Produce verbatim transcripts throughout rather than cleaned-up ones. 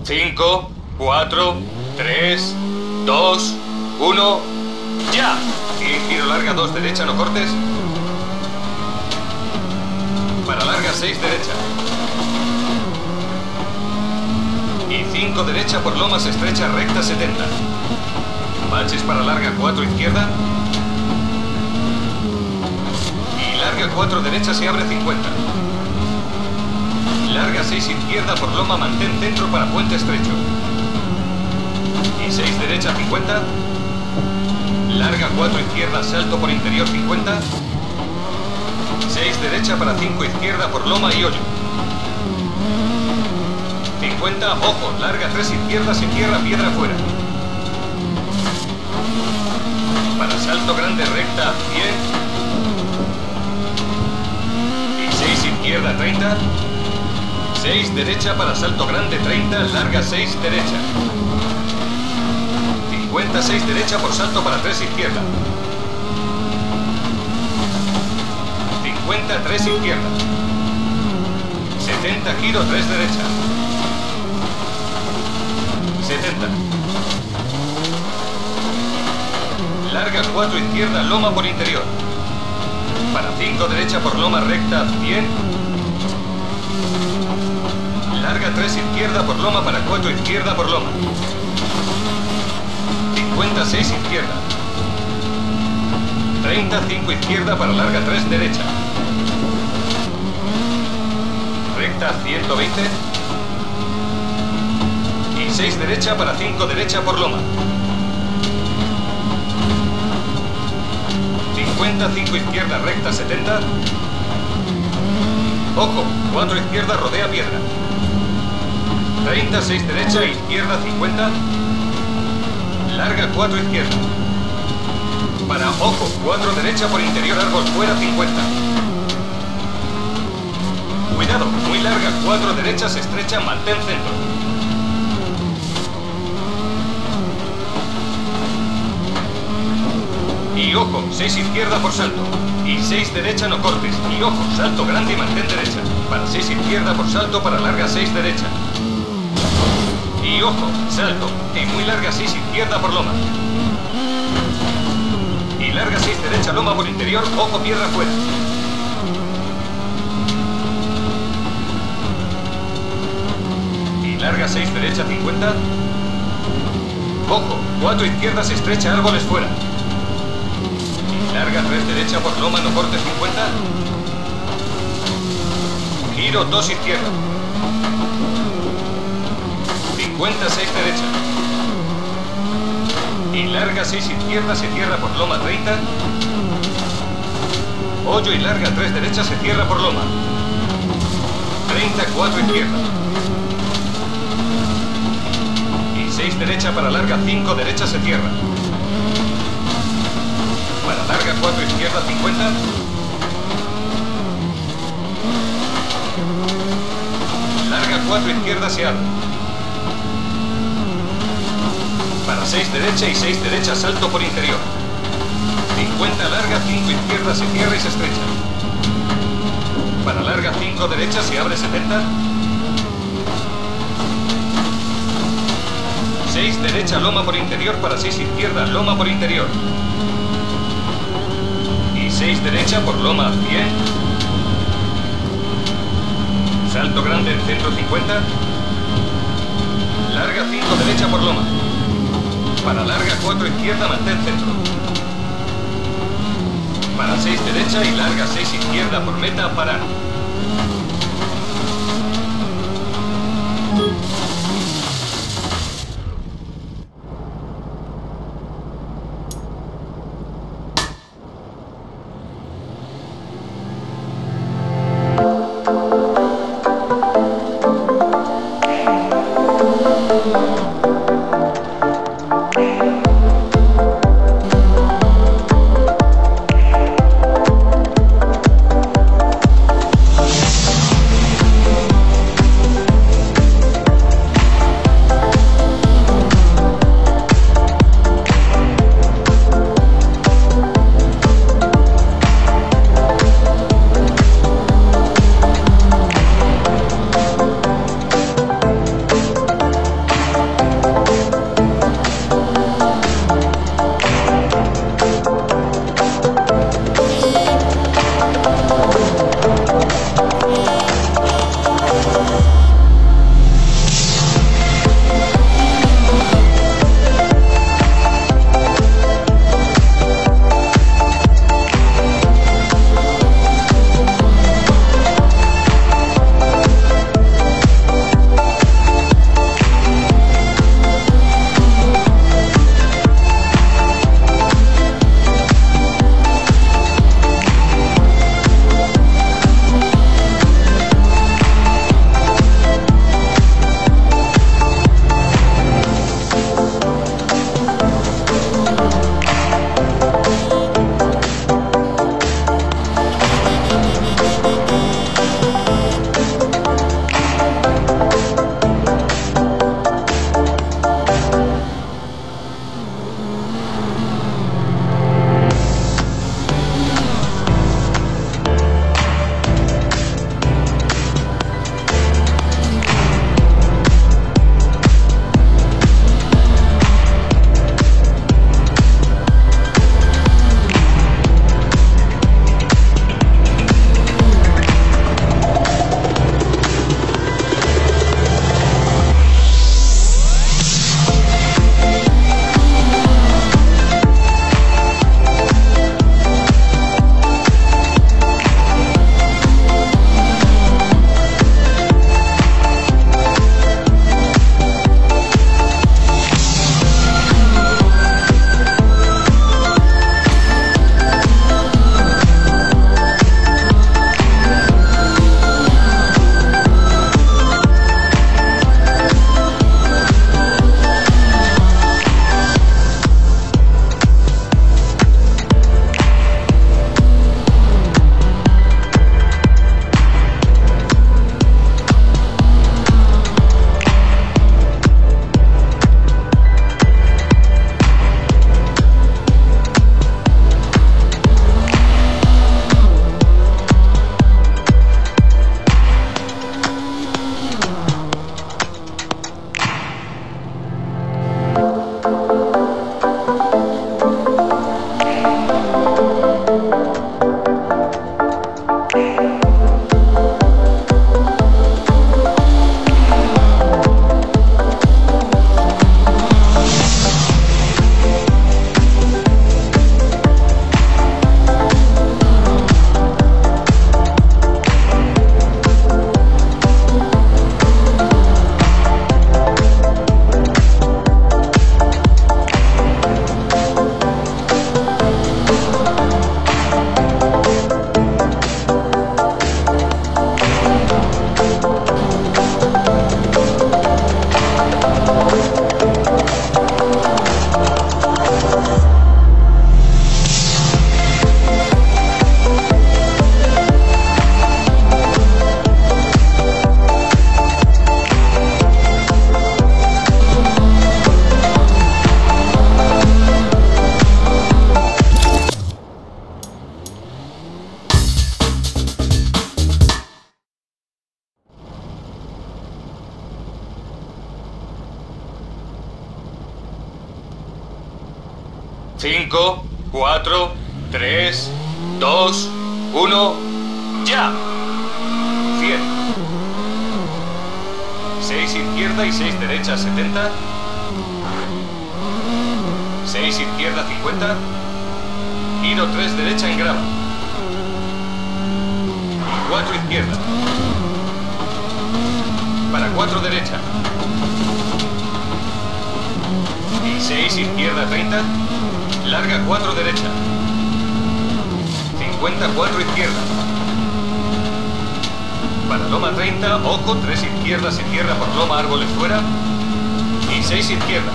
cinco, cuatro, tres, dos, uno, ¡ya! Y giro larga dos derecha, no cortes. Para larga seis derecha. Y cinco derecha por lomas estrecha recta setenta. Baches para larga cuatro izquierda. Y larga cuatro derecha se abre cincuenta. Larga seis izquierda por loma, mantén centro para puente estrecho. Y seis derecha cincuenta. Larga cuatro izquierda, salto por interior cincuenta. seis derecha para cinco izquierda por loma y hoyo. cincuenta, ojo, larga tres izquierda, se cierra piedra fuera. Para salto grande recta cien. Y seis izquierda treinta. seis derecha para salto grande treinta, larga seis derecha. cincuenta, seis derecha por salto para tres izquierda. cincuenta, tres izquierda. setenta, giro tres derecha. setenta. Larga cuatro izquierda, loma por interior. Para cinco derecha por loma recta cien. Larga tres izquierda por loma para cuatro izquierda por loma. cincuenta, seis izquierda. treinta, cinco izquierda para larga tres derecha. Recta ciento veinte. Y seis derecha para cinco derecha por loma. cincuenta, cinco izquierda recta setenta. Ojo, cuatro izquierda rodea piedra. treinta, seis derecha, izquierda cincuenta. Larga cuatro izquierda. Para ojo, cuatro derecha por interior árbol fuera cincuenta. Cuidado, muy larga cuatro derecha se estrecha, mantén centro. Y ojo, seis izquierda por salto. Y seis derecha no cortes. Y ojo, salto grande y mantén derecha. Para seis izquierda por salto, para larga seis derecha. Y ojo, salto. Y muy larga seis izquierda por loma. Y larga seis derecha loma por interior, ojo piedra fuera. Y larga seis derecha cincuenta. Ojo, cuatro izquierda se estrecha árboles fuera. Y larga tres derecha por loma, no cortes cincuenta. Giro dos izquierda. cincuenta, seis derecha. Y larga seis izquierda se cierra por loma treinta. Hoyo y larga tres derecha se cierra por loma. treinta, cuatro izquierda. Y seis derecha para larga cinco derecha se cierra. Para larga cuatro izquierda cincuenta. Larga cuatro izquierda se abre. Para seis derecha y seis derecha salto por interior. cincuenta larga, cinco izquierda se cierra y se estrecha. Para larga cinco derecha se abre setenta. seis derecha loma por interior para seis izquierda loma por interior. Y seis derecha por loma cien. Salto grande en centro cincuenta. Larga cinco derecha por loma. Para larga cuatro izquierda, mantén centro. Para seis derecha y larga seis izquierda por meta, parar. cinco, cuatro, tres, dos, uno, ¡ya! cien. seis izquierda y seis derecha, setenta. seis izquierda, cincuenta. Giro tres derecha en grava. cuatro izquierda. Para cuatro derecha. Y seis izquierda, treinta. Larga cuatro derecha. cincuenta, cuatro izquierda. Para loma treinta, ojo, tres izquierda, se cierra por loma, árboles fuera. Y seis izquierda.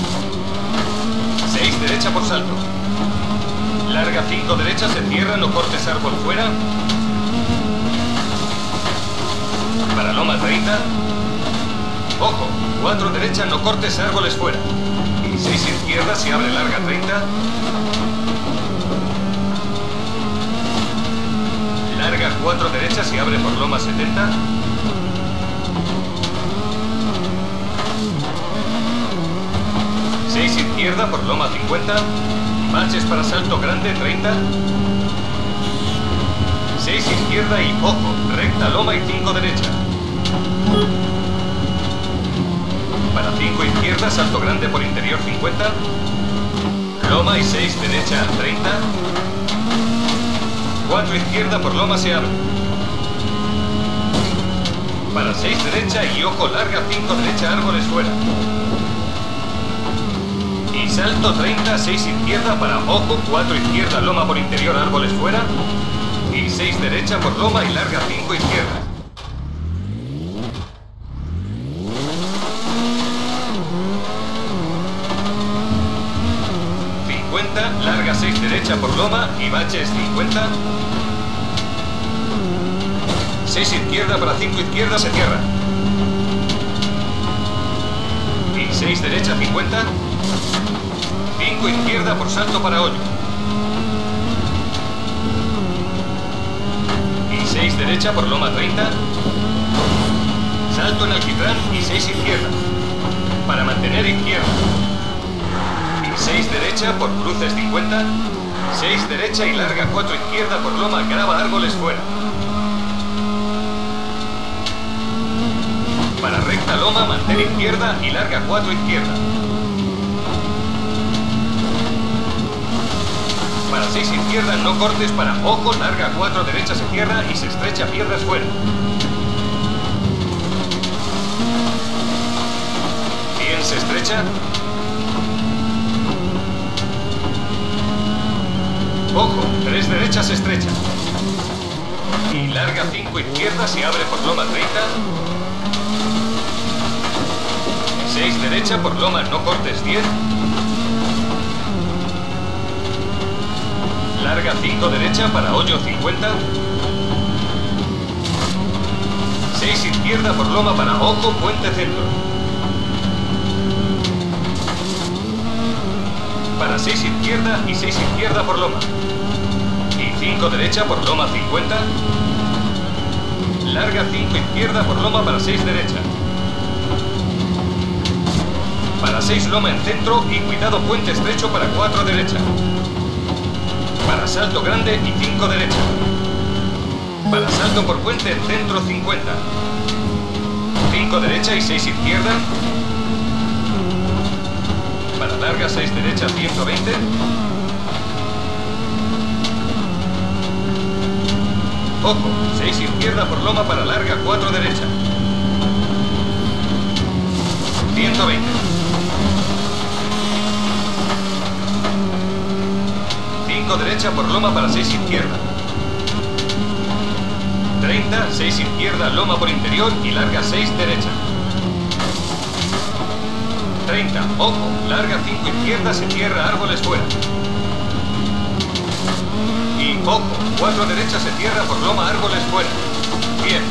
seis derecha por salto. Larga cinco derecha, se cierra, no cortes árbol fuera. Para loma treinta. Ojo, cuatro derecha, no cortes árboles fuera. Y seis izquierda, se abre larga treinta. Larga cuatro derecha, se abre por loma setenta. seis izquierda por loma cincuenta. Baches para salto grande treinta. seis izquierda y ojo, recta loma y cinco derecha. Para cinco izquierda, salto grande por interior cincuenta. Loma y seis derecha treinta. cuatro izquierda por loma se abre. Para seis derecha y ojo larga cinco derecha, árboles fuera. Y salto treinta, seis izquierda para ojo, cuatro izquierda, loma por interior, árboles fuera. Y seis derecha por loma y larga cinco izquierda. cincuenta, larga seis derecha por loma y baches cincuenta. seis izquierda para cinco izquierda, se cierra. Y seis derecha cincuenta. cinco izquierda por salto para hoyo. Y seis derecha por loma treinta. Salto en alquitrán y seis izquierda. Para mantener izquierda. Y seis derecha por cruces cincuenta. seis derecha y larga cuatro izquierda por loma, grava árboles fuera. Para recta loma, mantén izquierda y larga cuatro izquierda. Para seis izquierda, no cortes para ojo, larga cuatro derecha, se cierra y se estrecha piedras fuera. cien se estrecha. Ojo, tres derecha se estrecha. Y larga cinco izquierda, se abre por loma treinta. seis derecha por loma, no cortes diez. Larga cinco derecha para hoyo cincuenta. seis izquierda por loma para ojo, puente centro. Para seis izquierda y seis izquierda por loma. Y cinco derecha por loma cincuenta. Larga cinco izquierda por loma para seis derecha. Para seis loma en centro y cuidado puente estrecho para cuatro derecha. Para salto grande y cinco derecha. Para salto por puente en centro cincuenta. cinco derecha y seis izquierda. Para larga seis derecha ciento veinte. Ojo, seis izquierda por loma para larga cuatro derecha. ciento veinte. cinco derecha por loma para seis izquierda. treinta, seis izquierda, loma por interior y larga seis derecha. treinta, ojo, larga cinco izquierda, se cierra árboles fuera. Y ojo, cuatro derecha, se cierra por loma, árboles fuera. Bien.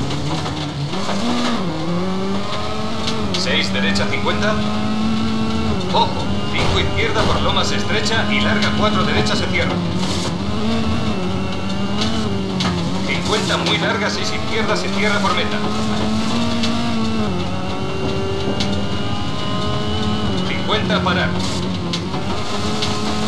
seis derecha cincuenta. Ojo, cinco izquierda por loma se estrecha y larga cuatro derecha se cierra. cincuenta muy larga, seis izquierda se cierra por meta. cincuenta parar.